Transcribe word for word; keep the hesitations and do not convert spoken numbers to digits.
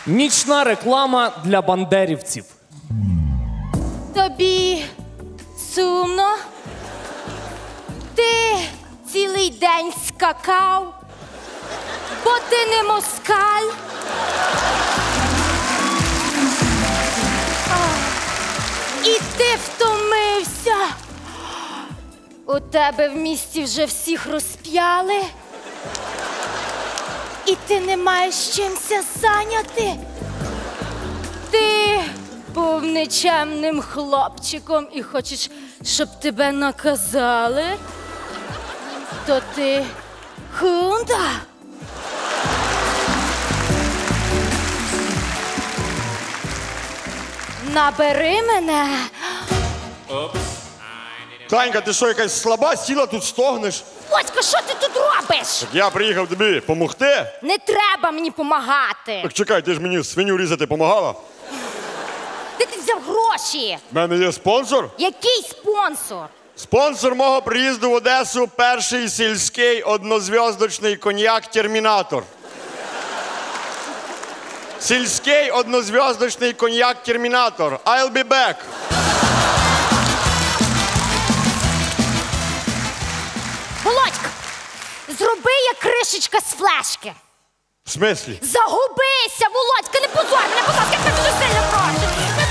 Нічна реклама для бандерівців. Тобі сумно? Ти цілий день скакав, бо ти не москаль. А, і ти втомився. У тебе в місті вже всіх розп'яли. І ти не маєш чимся зайняти. Ти був нечемним хлопчиком і хочеш, щоб тебе наказали, то ти хунта. Набери мене. Танька, ти що, якась слаба, сіла тут стогнеш? Оська, що ти тут робиш? Так я приїхав тобі помогти. Не треба мені помагати. Так чекай, ти ж мені свиню різати помагала. Де ти взяв гроші? В мене є спонсор. Який спонсор? Спонсор мого приїзду в Одесу – перший сільський однозв'язочний коньяк «Термінатор». Сільський однозв'язочний коньяк «Термінатор». I'll be back. Володька, зроби як кришечка з флешки. В смислі? Загубися, Володька, не позор мене, будь ласка, я тебе дуже сильно прошу.